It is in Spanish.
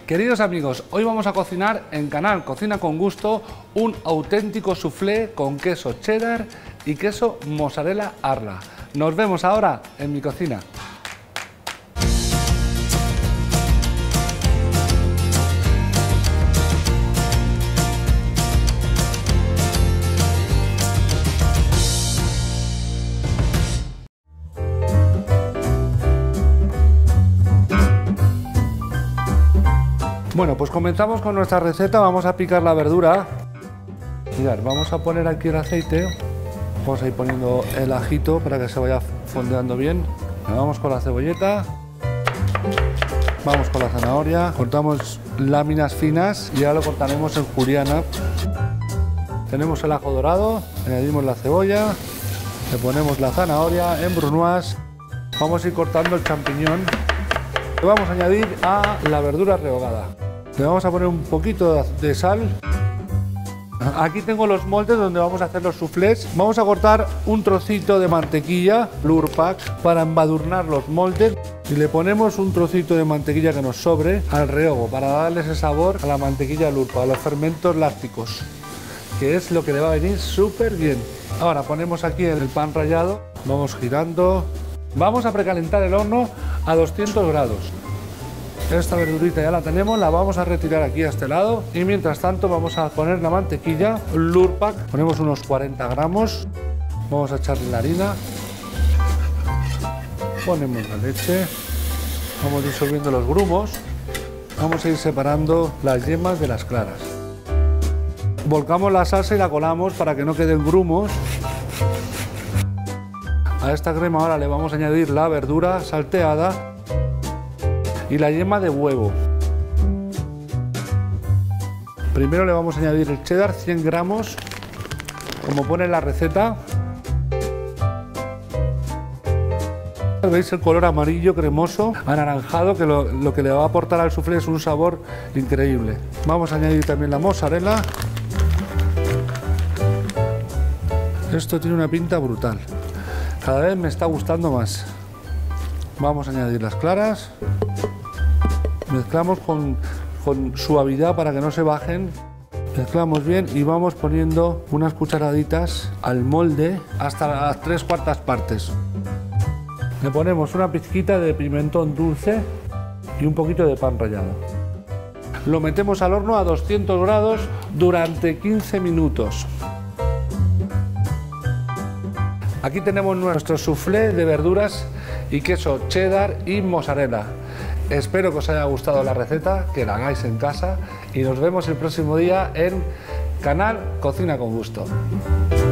Queridos amigos, hoy vamos a cocinar en Canal Cocina con Gusto un auténtico soufflé con queso cheddar y queso mozzarella Arla. Nos vemos ahora en mi cocina. Bueno, pues comenzamos con nuestra receta. Vamos a picar la verdura. Mirad, vamos a poner aquí el aceite. Vamos a ir poniendo el ajito para que se vaya fondeando bien. Vamos con la cebolleta. Vamos con la zanahoria. Cortamos láminas finas y ahora lo cortaremos en juliana. Tenemos el ajo dorado. Añadimos la cebolla. Le ponemos la zanahoria en brunoise. Vamos a ir cortando el champiñón. Le vamos a añadir a la verdura rehogada. Le vamos a poner un poquito de sal. Aquí tengo los moldes donde vamos a hacer los soufflés. Vamos a cortar un trocito de mantequilla Lurpak para embadurnar los moldes. Y le ponemos un trocito de mantequilla que nos sobre al rehogo para darle ese sabor a la mantequilla Lurpak, a los fermentos lácticos, que es lo que le va a venir súper bien. Ahora ponemos aquí el pan rallado. Vamos girando. Vamos a precalentar el horno a 200 grados. Esta verdurita ya la tenemos, la vamos a retirar aquí a este lado y mientras tanto vamos a poner la mantequilla Lurpak. Ponemos unos 40 gramos, vamos a echarle la harina, ponemos la leche, vamos disolviendo los grumos, vamos a ir separando las yemas de las claras. Volcamos la salsa y la colamos para que no queden grumos. A esta crema ahora le vamos a añadir la verdura salteada y la yema de huevo. Primero le vamos a añadir el cheddar, 100 gramos, como pone en la receta. Veis el color amarillo cremoso, anaranjado, que lo que le va a aportar al soufflé es un sabor increíble. Vamos a añadir también la mozzarella. Esto tiene una pinta brutal. Cada vez me está gustando más. Vamos a añadir las claras. Mezclamos con suavidad para que no se bajen. Mezclamos bien y vamos poniendo unas cucharaditas al molde hasta las 3/4 partes. Le ponemos una pizquita de pimentón dulce y un poquito de pan rallado. Lo metemos al horno a 200 grados durante 15 minutos. Aquí tenemos nuestro soufflé de verduras y queso cheddar y mozzarella. Espero que os haya gustado la receta, que la hagáis en casa y nos vemos el próximo día en Canal Cocina con Gusto.